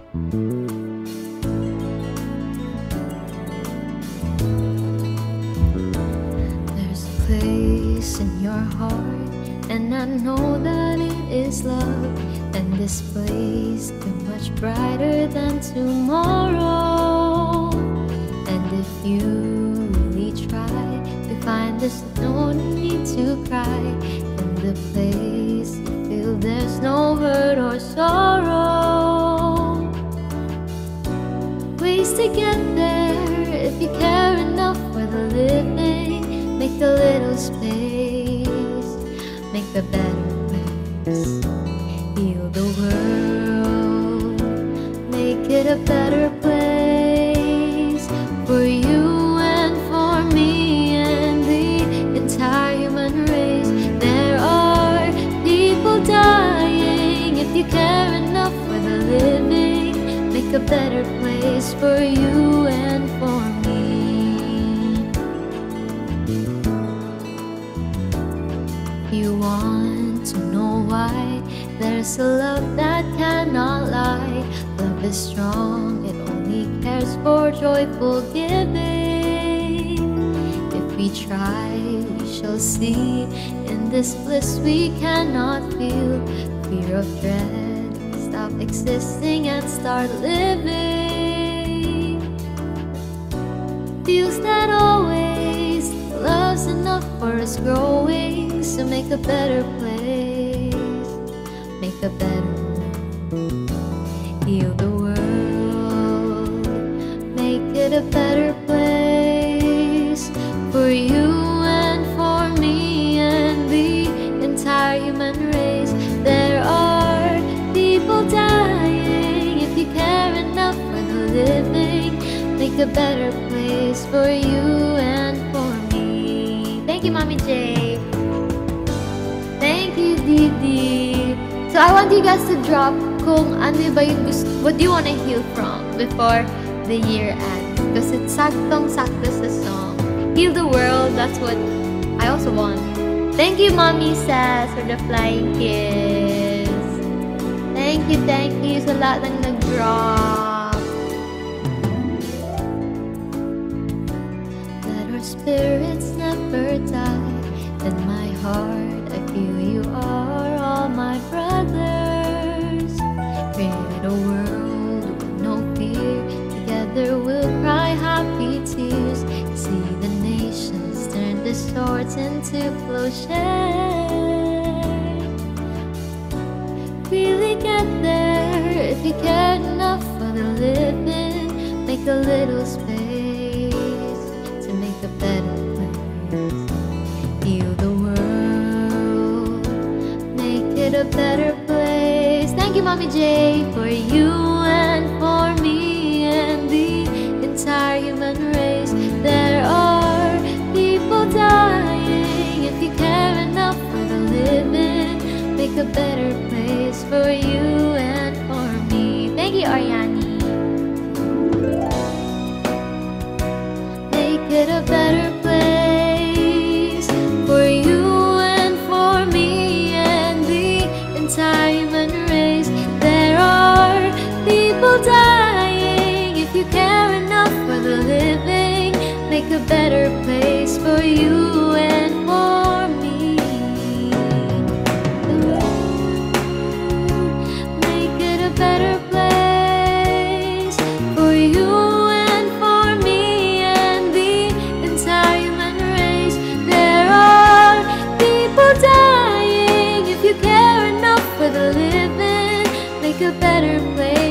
There's a place in your heart, and I know that it is love. And this place is much brighter than tomorrow. And if you really try to find, there's no need to cry. In the place you feel there's no hurt or sorrow. Ways to get there if you care enough for the living. Make a little space, make a better place. Heal the world, make it a better place for you and for me and the entire human race. There are people dying. If you care enough for the living, make a better place for you and for me. You want to know why? There's a love that cannot lie. Love is strong, it only cares for joyful giving. If we try, we shall see. In this bliss we cannot feel. Fear of dread, stop existing and start living. Feels that always love's enough for us growing. So make a better place, make a better world. Heal the world, make it a better place for you and for me and the entire human race. There are people dying. If you care enough for the living, make a better place for you and for me. Thank you, Mommy J. Thank you, Didi. So I want you guys to drop kung ano ba yung gusto, what do you want to heal from before the year ends? Because it's saktong-sakto sa song. Heal the world, that's what I also want. Thank you, Mommy Sass, for the flying kiss. Thank you sa lahat ng nag-drop. Let our spirits never die. In my heart, I feel you are all my brothers. Create a world with no fear. Together we'll cry happy tears. See the nations turn the swords into plowshares. Really get there if you care enough for the living. Make a little space to make a better place. Heal the world, make it a better place. Thank you, Mommy J, for you and for me and the entire human race. There are people dying. If you care enough for the living, make a better place for you and for me. Thank you, Ariani. Make it a better place for you and for me and the entire human race. There are people dying. If you care enough for the living, make a better place for you and for me. Make it a better place for you and for me and the entire human race. There are people dying. If you care enough for the living, make a better place.